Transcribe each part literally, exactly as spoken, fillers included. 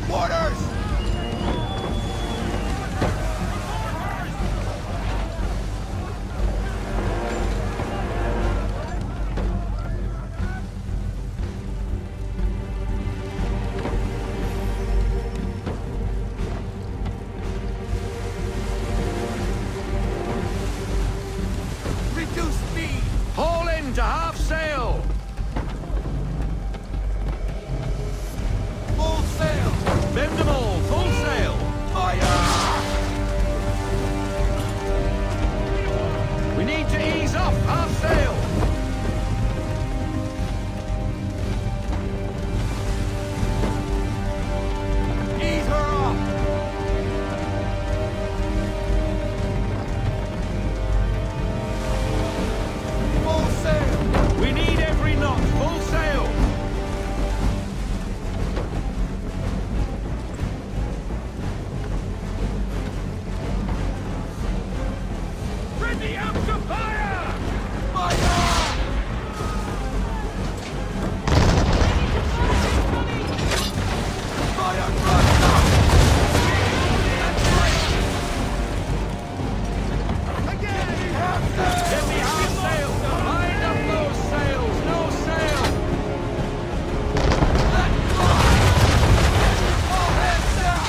Orders! Reduce speed! Haul in to half sail! Full sail! Bend them all, full sail! Fire! We need to ease off, half sail! Ease her off! Full sail! We need every knot, full sail! Ready up to fire! Fire! Fire! Again! Half sail! Get me half sail! Line up those sails, no sail! Let fly! All hands down!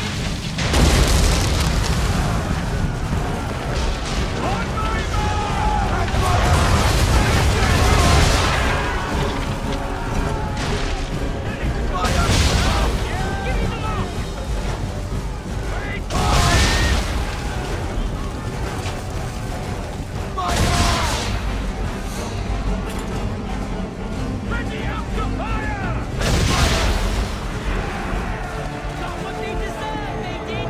On my mark! And fire! Ready up to fire! Someone need to serve, matey!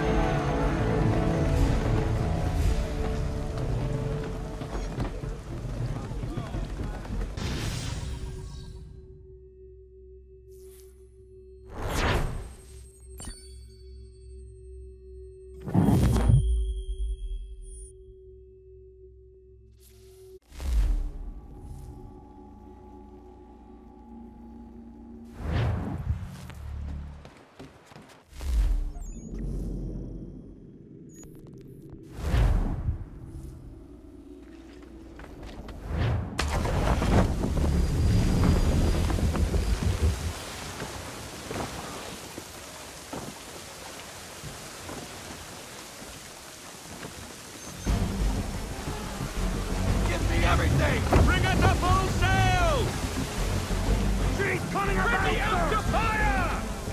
Give me everything! Bring us up full sail! She's coming around! Ready up to fire!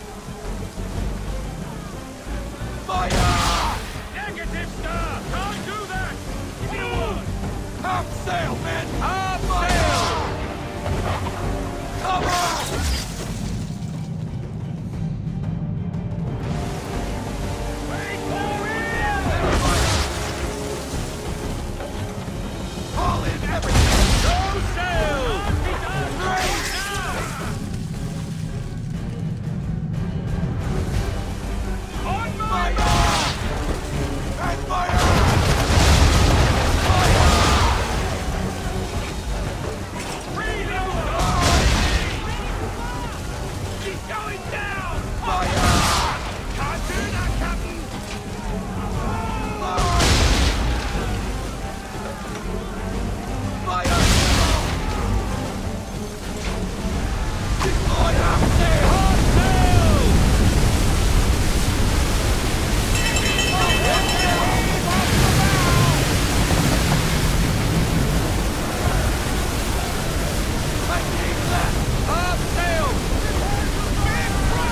Fire! Negative, sir! Can't do that! Give me a word! Half sail, men! Half sail! Cover! Wait for it! Haul in everything! No sail! Raise! On my Fire! mark! And fire! Fire! Reload! She's going down! Fire! Can't do that, Captain! Fire! Deploy half sail! Half sail! I need left! Half sail!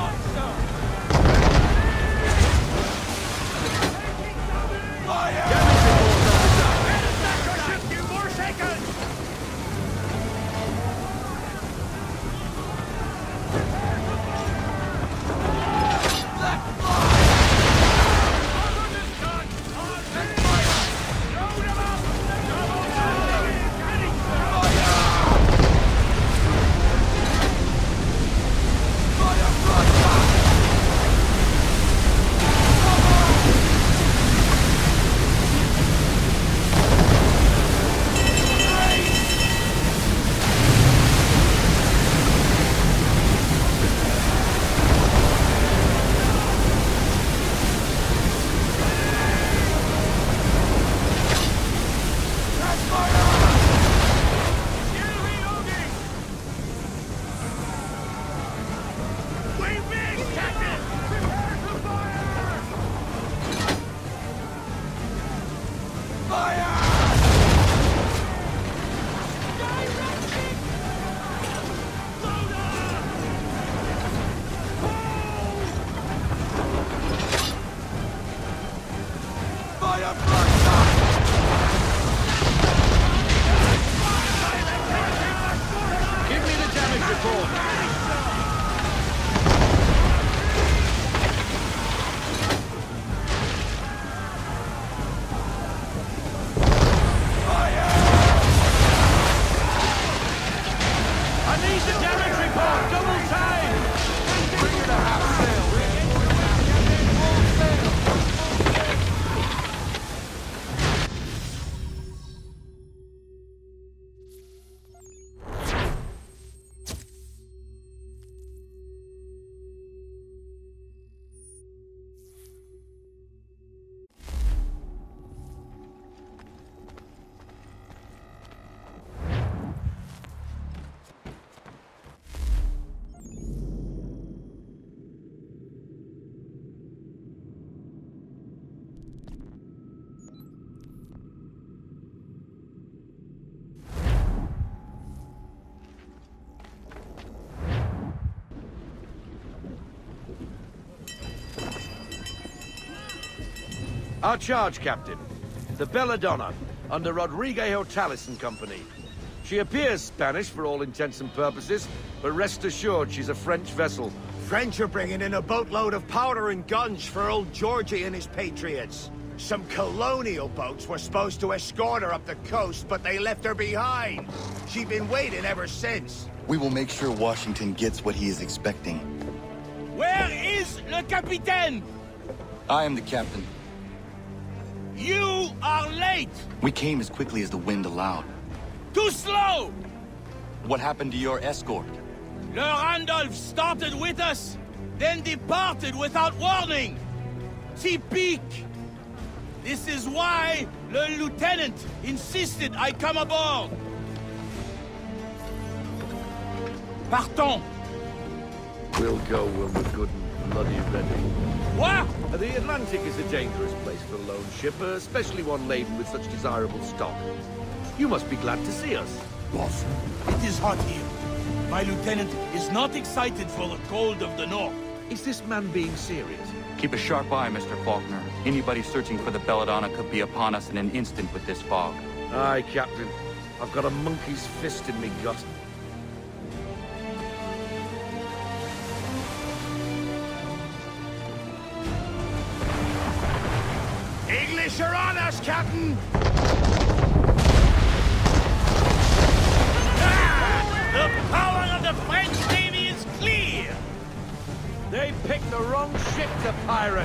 on, sir! Fire! Damage report, officer! A few more seconds! Give me the damage report! I need the damage report! Double time! Bring it to half sail! Full sail! Our charge, Captain. The Belladonna, under Rodrigo Hortalis and Company. She appears Spanish for all intents and purposes, but rest assured she's a French vessel. French are bringing in a boatload of powder and guns for old Georgie and his patriots. Some colonial boats were supposed to escort her up the coast, but they left her behind. She's been waiting ever since. We will make sure Washington gets what he is expecting. Where is le capitaine? I am the captain. You are late! We came as quickly as the wind allowed. Too slow! What happened to your escort? Le Randolph started with us, then departed without warning. Typique! This is why le lieutenant insisted I come aboard. Partons! We'll go when we're good and bloody ready. What? The Atlantic is a dangerous place for a lone ship, especially one laden with such desirable stock. You must be glad to see us. Boss, it is hot here. My lieutenant is not excited for the cold of the north. Is this man being serious? Keep a sharp eye, Mister Faulkner. Anybody searching for the Belladonna could be upon us in an instant with this fog. Aye, Captain. I've got a monkey's fist in me gut. English are on us, Captain! Ah! The power of the French Navy is clear! They picked the wrong ship to pirate.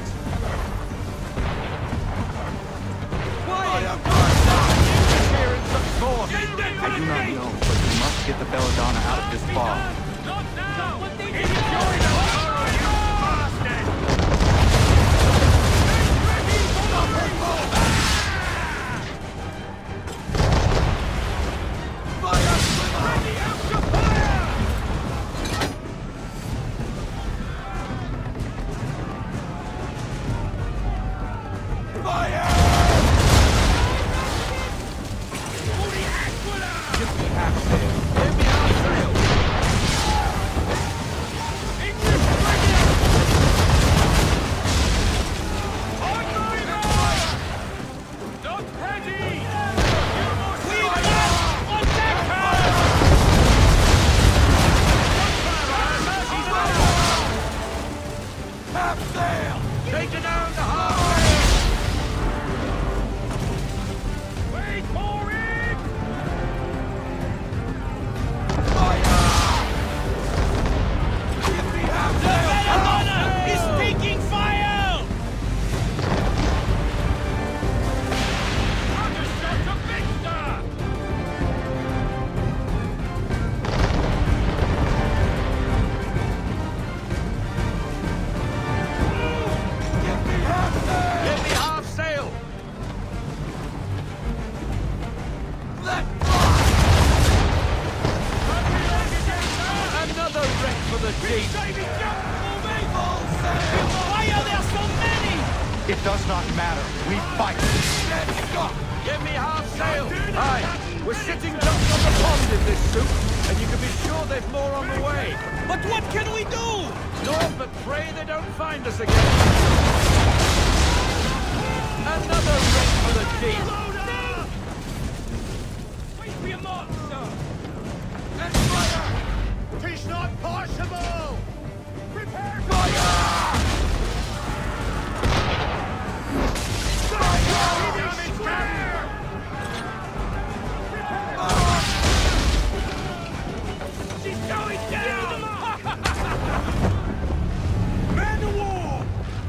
Why are interference of force? I do not know, but we must get the Belladonna out of this fog. Not now! What they Enjoy the horror, you bastard! sail! Take it down to half sail! Wait for it! Fire! Give me half The sail! Belladonna is taking fire! Undershot to Victor! Give me half sail! Give me half sail! Let fly! Another wreck for the deep! Why are there so many? It does not matter. We fight. Give me half sail! Aye, we're sitting just on the pond in this soup, and you can be sure there's more on the way. But what can we do? Naught but pray they don't find us again. Another wreck for the deep. Wait for your mark, sir. And fire! Tis not possible! Prepare fire! She's going down! Man of war!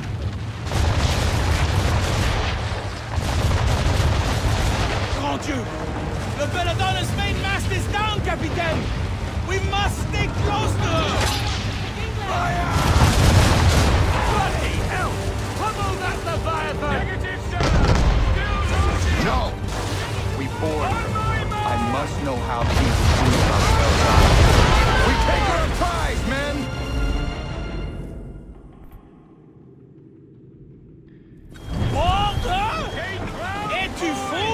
Grand Dieu! The Belladonna's main mast is down, Capitaine! We must stay close to her! Fire! Bloody hell! Pummel that Leviathan! Negative, sir! No! We board. I must know how these feel about Belladonna. We take our prize, men! Board her? Es-tu fou?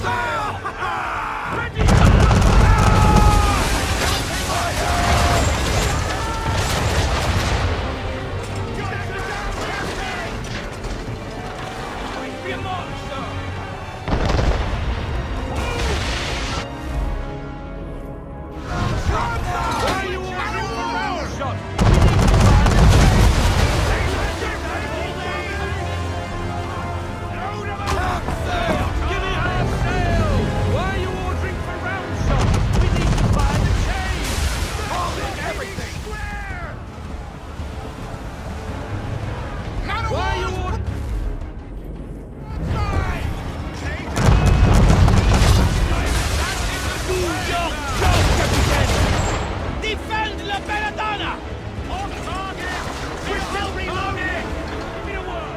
Why are you ordering for round shot? Half sail! Give me half sail! Why are you ordering for round shot? We need to find a change! All in everything! Why are you ordering... Do your job, Capitaine! Defend La Belladonna! On target! We're still reloading! Give me a word!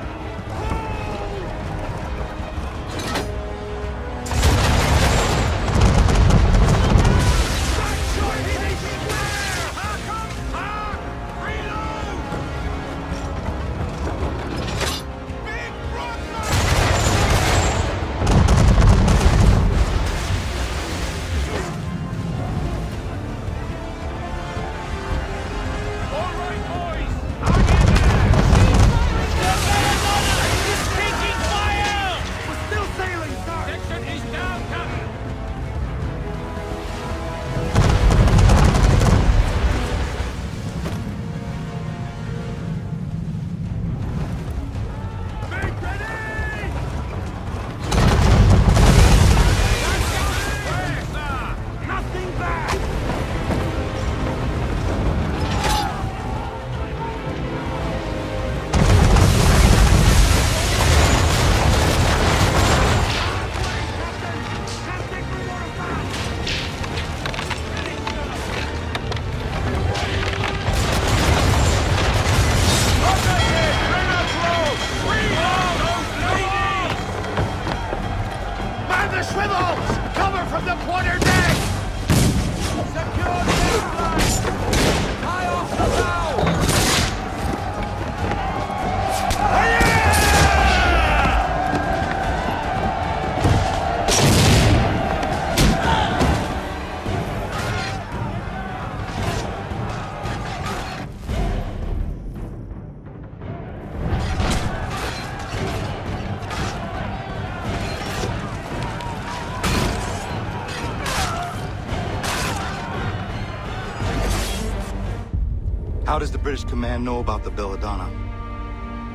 How does the British command know about the Belladonna?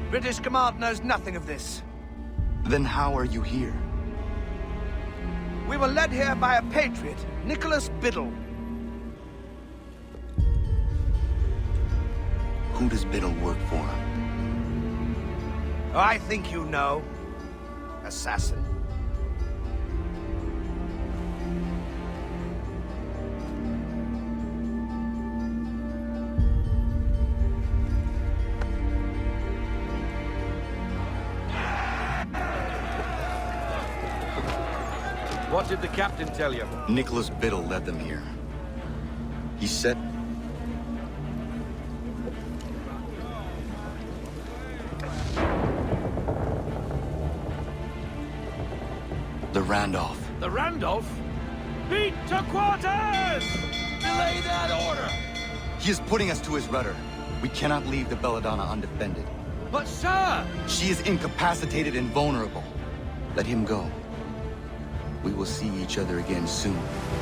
British command knows nothing of this. Then how are you here? We were led here by a patriot, Nicholas Biddle. Who does Biddle work for? I think you know. Assassin. What did the captain tell you? Nicholas Biddle led them here. He said... The Randolph. The Randolph? Beat to quarters! Delay that order! He is putting us to his rudder. We cannot leave the Belladonna undefended. But sir! She is incapacitated and vulnerable. Let him go. We will see each other again soon.